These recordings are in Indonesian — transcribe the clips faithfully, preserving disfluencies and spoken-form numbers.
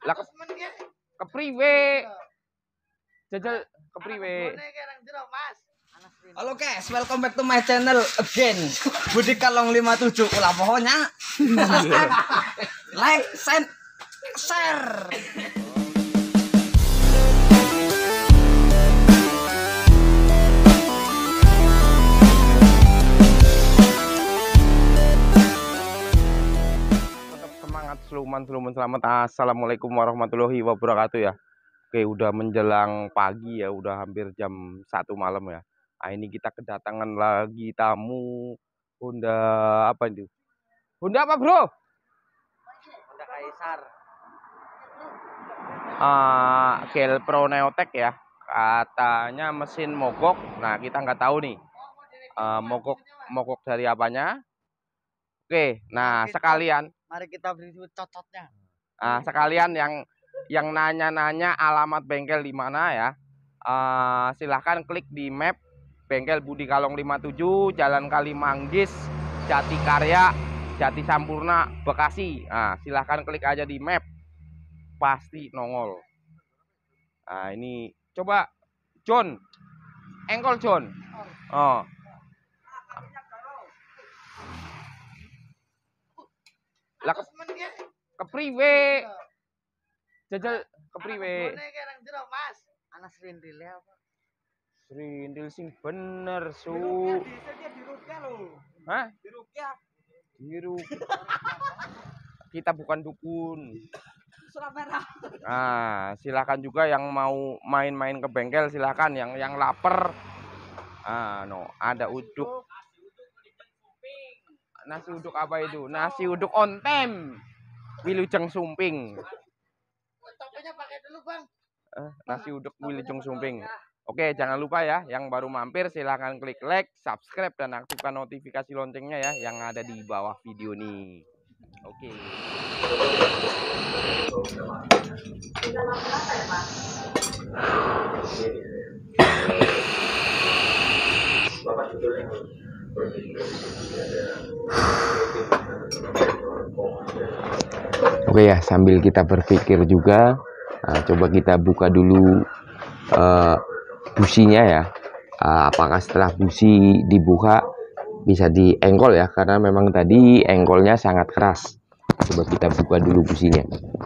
Lah kepriwe? Jajal kepriwe? Halo guys, welcome back to my channel again. Budi Kalong lima puluh tujuh. Ulah pokoknya like, send, share. Seluman, seluman, selamat. Assalamualaikum warahmatullahi wabarakatuh ya. Oke, udah menjelang pagi ya, udah hampir jam satu malam ya. Nah, ini kita kedatangan lagi tamu Honda apa itu? Honda apa bro? Honda Kaisar. Uh, Gelpro Neotech ya. Katanya mesin mogok. Nah, kita nggak tahu nih. Uh, mogok, mogok dari apanya? Oke, nah sekalian. Mari kita beri cocotnya. Nah, sekalian yang yang nanya-nanya alamat bengkel di mana ya, uh, silahkan klik di map bengkel Budi Kalong lima puluh tujuh, Jalan Kalimanggis, Jatikarya, Jati Sampurna, Bekasi. Nah, silahkan klik aja di map, pasti nongol. Nah, ini coba John, engkol John. Oh. Lah kepriwe? Jajal kepriwe? Anak serindil ya apa? Serindil sing bener su. Di Rukia loh. Hah? Di Rukia. Di Rukia. Kita bukan dukun. Surabaya. Nah, silakan juga yang mau main-main ke bengkel silakan, yang yang lapar. Ah, no, ada uduk. Nasi uduk apa itu? Nasi uduk ontem. Wilujeng Sumping. Topinya pakai dulu, Bang. Eh, nasi uduk Wilujeng Sumping. Oke, jangan lupa ya, yang baru mampir silahkan klik like, subscribe, dan aktifkan notifikasi loncengnya ya, yang ada di bawah video ini. Oke. Oke ya, sambil kita berpikir juga, nah, coba kita buka dulu uh, businya ya. Uh, apakah setelah busi dibuka bisa diengkol ya, karena memang tadi engkolnya sangat keras. Coba kita buka dulu businya.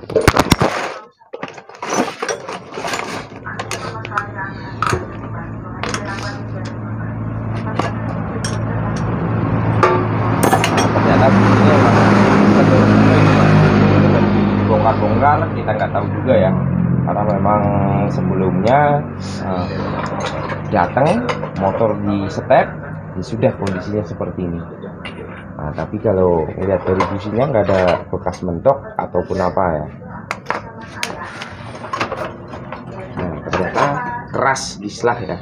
Bongkar-bongkar kita nggak tahu juga ya, karena memang sebelumnya uh, datang motor di step ya sudah kondisinya seperti ini. Nah, tapi kalau lihat dari businya nggak ada bekas mentok ataupun apa ya. Nah, ternyata keras dislah ya.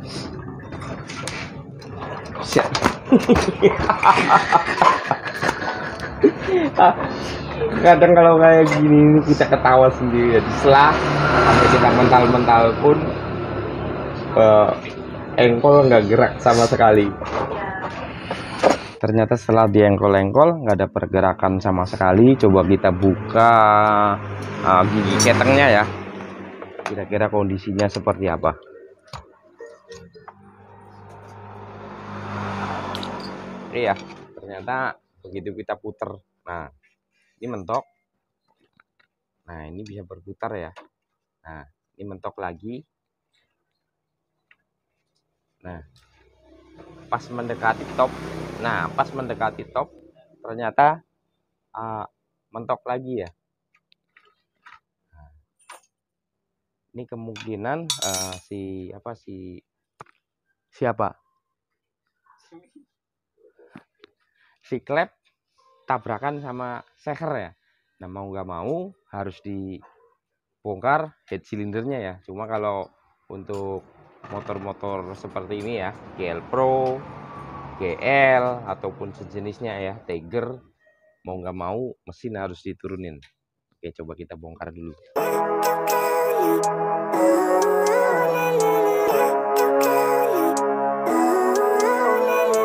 Siap. Kadang kalau kayak gini kita ketawa sendiri ya, dislah sampai kita mental-mental pun uh, engkol nggak gerak sama sekali. Ternyata setelah diengkol-engkol nggak ada pergerakan sama sekali. Coba kita buka uh, gigi ketengnya ya, kira-kira kondisinya seperti apa. Iya, ternyata begitu kita puter, nah ini mentok, nah ini bisa berputar ya, nah ini mentok lagi, nah pas mendekati top, nah pas mendekati top ternyata uh, mentok lagi ya. Nah, ini kemungkinan uh, si apa si siapa si klep tabrakan sama seker ya. Nah, mau nggak mau harus dibongkar head silindernya ya. Cuma kalau untuk motor-motor seperti ini ya, Gelpro, G L ataupun sejenisnya ya, Tiger, mau nggak mau mesin harus diturunin. Oke, coba kita bongkar dulu.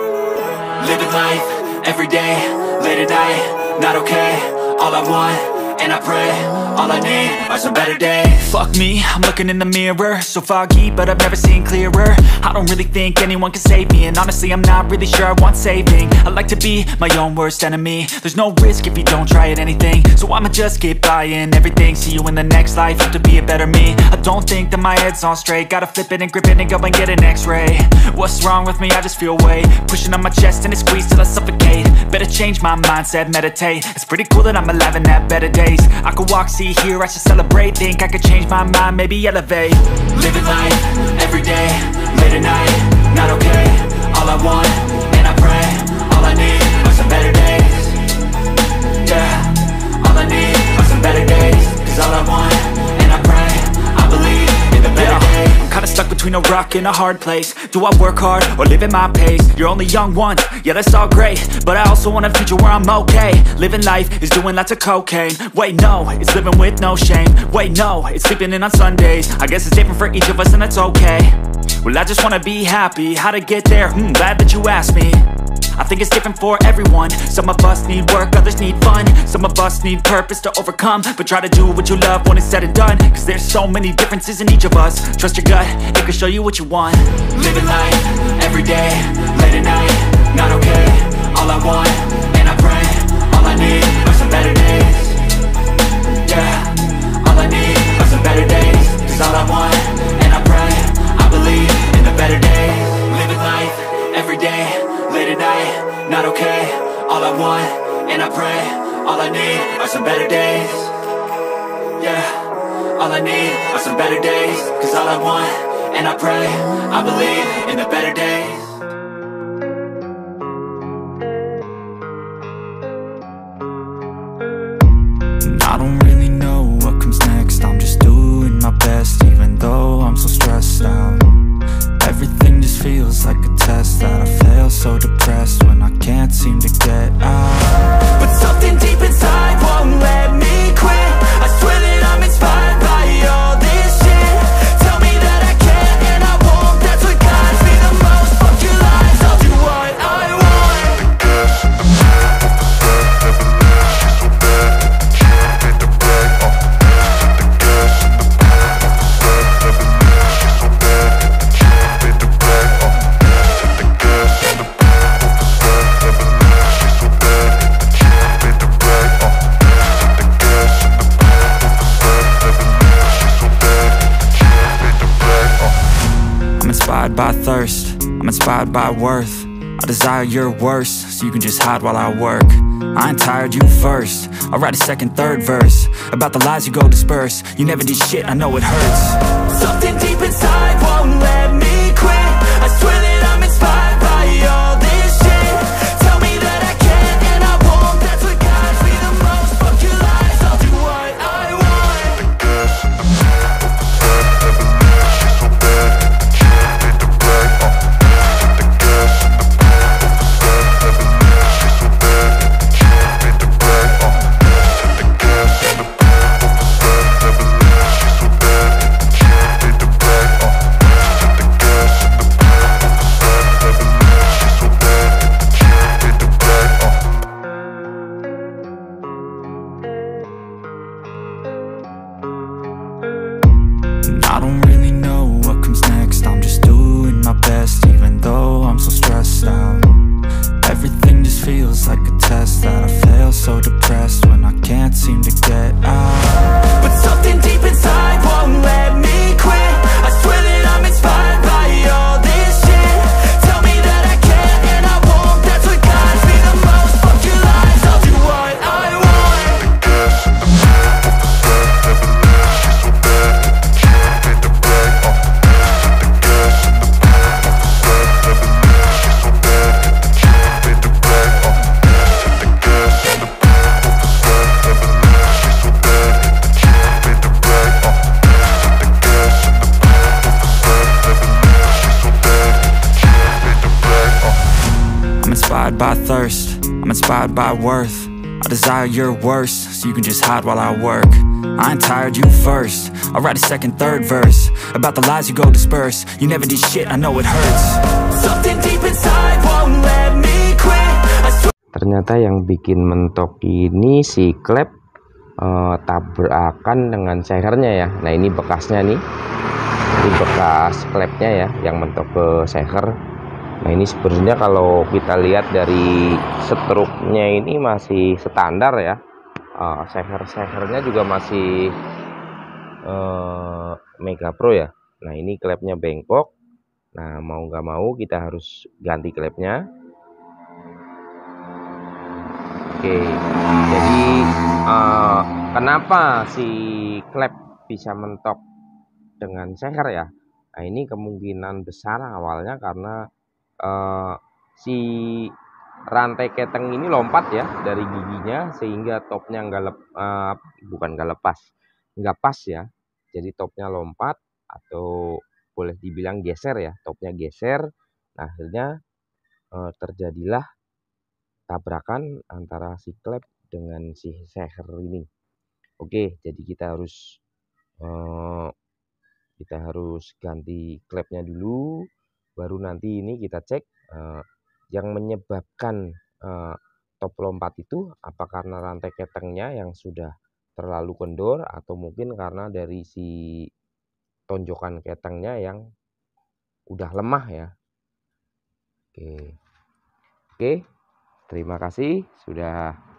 Living life every day, late at night, not okay. All I want and I pray. All I need are some better days. Fuck me, I'm looking in the mirror, so foggy, but I've never seen clearer. I don't really think anyone can save me, and honestly I'm not really sure I want saving. I like to be my own worst enemy. There's no risk if you don't try at anything, so I'ma just keep buying everything. See you in the next life, have to be a better me. I don't think that my head's on straight, gotta flip it and grip it and go and get an x-ray. What's wrong with me? I just feel weight pushing on my chest and it squeezes till I suffocate. Better change my mindset, meditate. It's pretty cool that I'm alive and have better days. I could walk, see, hear, I should celebrate. Think I could change my mind, maybe elevate. Living life, every day, late at night, not okay. All I want, and I pray, all I need are some better days. Yeah, all I need are some better days. Cause all I want, and I pray, I believe in the better yeah. days. I'm kinda stuck between a rock and a hard place. Do I work hard or live at my pace? You're only young once, yeah that's all great, but I also want a future where I'm okay. Living life is doing lots of cocaine. Wait no, it's living with no shame. Wait no, it's sleeping in on Sundays. I guess it's different for each of us and that's okay. Well I just wanna be happy, how to get there? Hmm, glad that you asked me. I think it's different for everyone. Some of us need work, others need fun. Some of us need purpose to overcome. But try to do what you love when it's said and done, cause there's so many differences in each of us. Trust your gut, it can show you what you want. Living life, every day, late at night, not okay. All I want, and I pray, all I need are some better days. Yeah, all I need are some better days. Cause all I want, and I pray, I believe in the better days. Living life, every day, late at night, not okay. All I want, and I pray, all I need are some better days. Yeah, all I need are some better days. Cause all I want, and I pray, I believe in the better days. And I don't really know what comes next. I'm just doing my best, even though I'm so stressed out. Everything just feels like a test that I fail, so depressed when I can't seem to get out. But something deep inside won't let me quit. I swear that I'm inspired by all this shit. Tell me that I can and I won't, that's what guides me the most. Fuck your lies, I'll do what I want. By thirst, I'm inspired by worth. I desire your worst, so you can just hide while I work. I ain't tired, you first. I'll write a second, third verse about the lies you go disperse. You never did shit, I know it hurts. Something deep inside won't let me quit. I swear that I'm inspired by all this shit. Tell me that I can and I won't, that's what guides me the most. Fuck your lies, I'll do what I want. I don't really know what comes next. I'm just doing my best, even though I'm so stressed out. Everything just feels like a test that I fail, so depressed when I can't seem to get out. But something deep inside won't let me quit. I swear that I'm inspired by all this shit. Tell me that I can and I won't, that's what guides me the most. Fuck your lies, I'll do what I want. Inspired by thirst, I'm inspired by worth. I desire your worst, so you can just hide while I work. I ain't tired, you first. I'll write a second, third verse about the lies you go disperse. You never did shit, I know it hurts. Something deep inside won't let me quit. Ternyata yang bikin mentok ini si klep uh, tabrakan dengan sehernya ya. Nah ini bekasnya nih, ini bekas klepnya ya yang mentok ke seher. Nah ini sebenarnya kalau kita lihat dari struknya ini masih standar ya, uh, seher-sehernya juga masih uh, Mega Pro ya. Nah ini klepnya bengkok. Nah mau nggak mau kita harus ganti klepnya. Oke, jadi uh, kenapa si klep bisa mentok dengan seher ya? Nah ini kemungkinan besar awalnya karena uh, si rantai keteng ini lompat ya dari giginya sehingga topnya nggak lep, uh, bukan nggak lepas, nggak pas ya. Jadi topnya lompat atau boleh dibilang geser ya, topnya geser. Nah akhirnya uh, terjadilah tabrakan antara si klep dengan si seher ini. Oke, jadi kita harus uh, kita harus ganti klepnya dulu, baru nanti ini kita cek uh, yang menyebabkan uh, top lompat itu apa karena rantai ketengnya yang sudah terlalu kendor atau mungkin karena dari si tonjokan ketengnya yang udah lemah ya. Oke. Oke. Terima kasih sudah